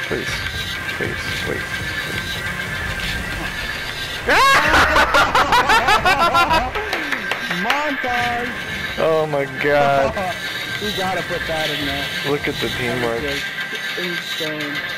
Please. Please. Wait. Montage! Oh my god. We gotta put that in there. Look at the teamwork. Insane.